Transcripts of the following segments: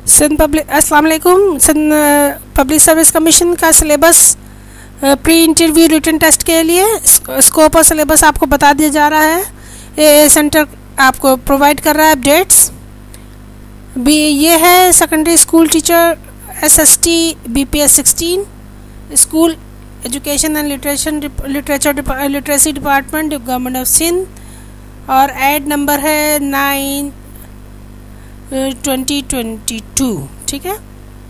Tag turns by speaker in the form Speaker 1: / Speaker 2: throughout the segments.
Speaker 1: अस्सलाम वालेकुम। Sindh public service commission का syllabus pre interview written test के लिए स्कोप और सिलेबस आपको बता दिया जा रहा है। ये सेंटर आपको प्रोवाइड कर रहा है अपडेट्स भी। ये है secondary school teacher SST BPS 16 school education and literacy department government of Sindh और ऐड नंबर है 9/2022। ठीक है,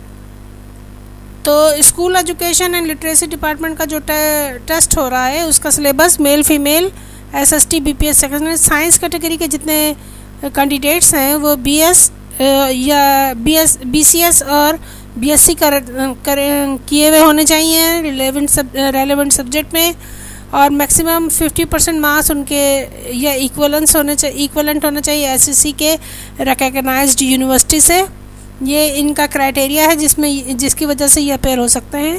Speaker 1: तो school education and literacy department का जो टेस्ट हो रहा है उसका syllabus male female SST BPS secondary science category के जितने कैंडिडेट्स हैं वो BS या BCS और BSc किए हुए होने चाहिए रेलेवेंट सब्जेक्ट में, और मैक्सिमम 50% मार्क्स उनके या इक्वलेंट होना चाहिए SSC के रिकग्नाइज्ड यूनिवर्सिटी से। ये इनका क्राइटेरिया है जिसकी वजह से ये अपेयर हो सकते हैं।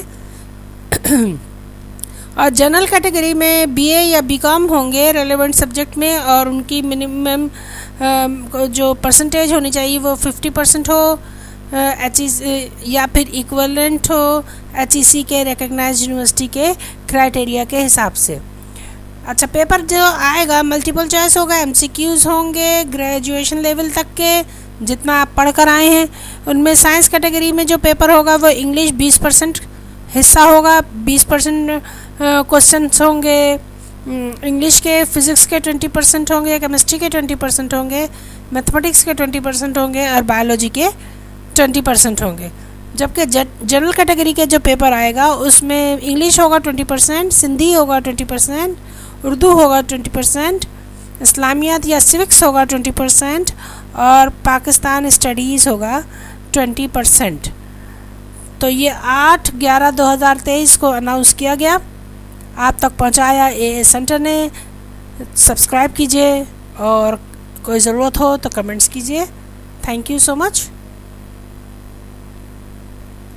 Speaker 1: और जनरल कैटेगरी में BA या BCom होंगे रेलेवेंट सब्जेक्ट में, और उनकी मिनिमम जो परसेंटेज होनी चाहिए वो 50% हो या फिर इक्वलेंट हो HEC के रिकग्नाइज्ड यूनिवर्सिटी के क्राइटेरिया के हिसाब से। अच्छा, पेपर जो आएगा मल्टीपल चॉइस होगा, MCQs होंगे ग्रेजुएशन लेवल तक के जितना आप पढ़ कर आए हैं। उनमें साइंस कैटेगरी में जो पेपर होगा वो इंग्लिश 20% हिस्सा होगा, 20% क्वेश्चंस होंगे इंग्लिश के, फिज़िक्स के 20% होंगे, केमिस्ट्री के 20% होंगे, मैथमेटिक्स के 20% होंगे और बायोलॉजी के 20% होंगे। जबकि जनरल कैटेगरी के जो पेपर आएगा उसमें इंग्लिश होगा 20%, सिंधी होगा 20%, उर्दू होगा 20%, इस्लामियात या सिविक्स होगा 20% और पाकिस्तान स्टडीज़ होगा 20%। तो ये 8/11/2023 को अनाउंस किया गया, आप तक पहुंचाया AA सेंटर ने। सब्सक्राइब कीजिए और कोई ज़रूरत हो तो कमेंट्स कीजिए। Thank you so much.